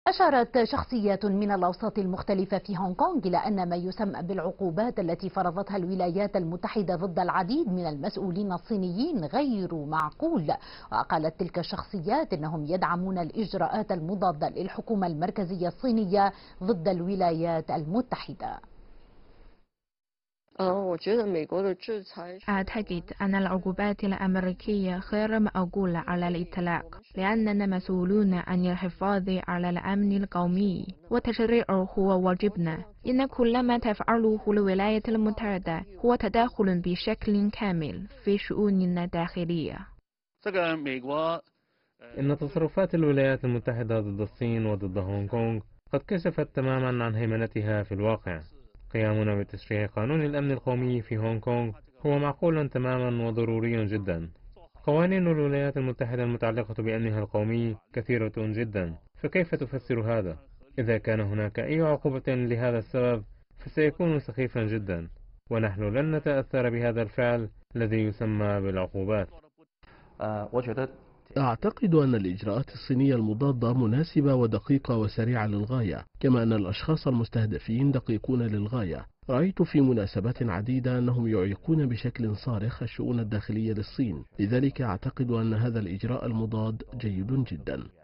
أشارت شخصيات من الأوساط المختلفة في هونغ كونغ إلى أن ما يسمى بالعقوبات التي فرضتها الولايات المتحدة ضد العديد من المسؤولين الصينيين غير معقول. وقالت تلك الشخصيات إنهم يدعمون الإجراءات المضادة للحكومة المركزية الصينية ضد الولايات المتحدة. أعتقد أن العقوبات الأمريكية غير معقولة على الإطلاق، لأننا مسؤولون عن الحفاظ على الأمن القومي، وتشريعه هو واجبنا. إن كل ما تفعله الولايات المتحدة هو تدخل بشكل كامل في شؤوننا الداخلية. إن تصرفات الولايات المتحدة ضد الصين وضد هونغ كونغ قد كشفت تماما عن هيمنتها في الواقع. قيامنا بتشريع قانون الأمن القومي في هونغ كونغ هو معقول تماما وضروري جدا. قوانين الولايات المتحدة المتعلقة بأمنها القومي كثيرة جدا، فكيف تفسر هذا؟ إذا كان هناك أي عقوبة لهذا السبب فسيكون سخيفا جدا، ونحن لن نتأثر بهذا الفعل الذي يسمى بالعقوبات. أعتقد أن الإجراءات الصينية المضادة مناسبة ودقيقة وسريعة للغاية، كما أن الأشخاص المستهدفين دقيقون للغاية. رأيت في مناسبات عديدة أنهم يعيقون بشكل صارخ الشؤون الداخلية للصين، لذلك أعتقد أن هذا الإجراء المضاد جيد جدا.